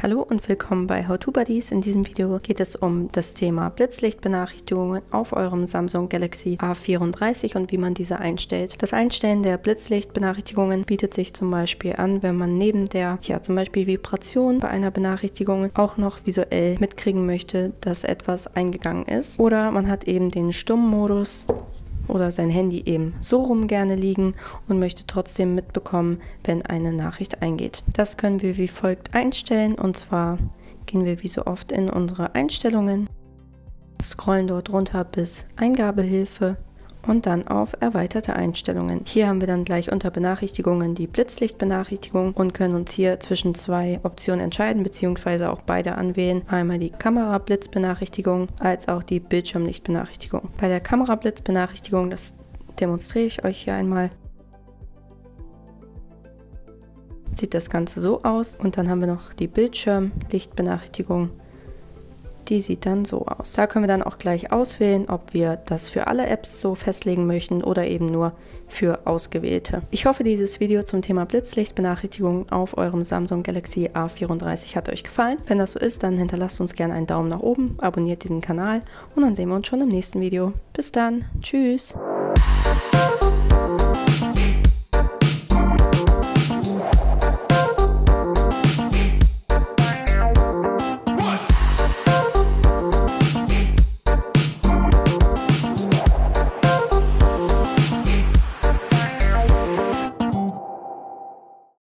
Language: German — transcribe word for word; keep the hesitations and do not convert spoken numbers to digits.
Hallo und willkommen bei How to Buddies. In diesem Video geht es um das Thema Blitzlichtbenachrichtigungen auf eurem Samsung Galaxy A vierunddreißig und wie man diese einstellt. Das Einstellen der Blitzlichtbenachrichtigungen bietet sich zum Beispiel an, wenn man neben der, ja zum Beispiel Vibration bei einer Benachrichtigung auch noch visuell mitkriegen möchte, dass etwas eingegangen ist. Oder man hat eben den Stummmodus oder sein Handy eben so rum gerne liegen und möchte trotzdem mitbekommen, wenn eine Nachricht eingeht. Das können wir wie folgt einstellen, und zwar gehen wir wie so oft in unsere Einstellungen, scrollen dort runter bis Eingabehilfe und dann auf erweiterte Einstellungen. Hier haben wir dann gleich unter Benachrichtigungen die Blitzlichtbenachrichtigung und können uns hier zwischen zwei Optionen entscheiden, beziehungsweise auch beide anwählen. Einmal die Kamerablitzbenachrichtigung als auch die Bildschirmlichtbenachrichtigung. Bei der Kamerablitzbenachrichtigung, das demonstriere ich euch hier einmal, sieht das Ganze so aus, und dann haben wir noch die Bildschirmlichtbenachrichtigung. Die sieht dann so aus. Da können wir dann auch gleich auswählen, ob wir das für alle Apps so festlegen möchten oder eben nur für ausgewählte. Ich hoffe, dieses Video zum Thema Blitzlichtbenachrichtigungen auf eurem Samsung Galaxy A vierunddreißig hat euch gefallen. Wenn das so ist, dann hinterlasst uns gerne einen Daumen nach oben, abonniert diesen Kanal und dann sehen wir uns schon im nächsten Video. Bis dann, tschüss!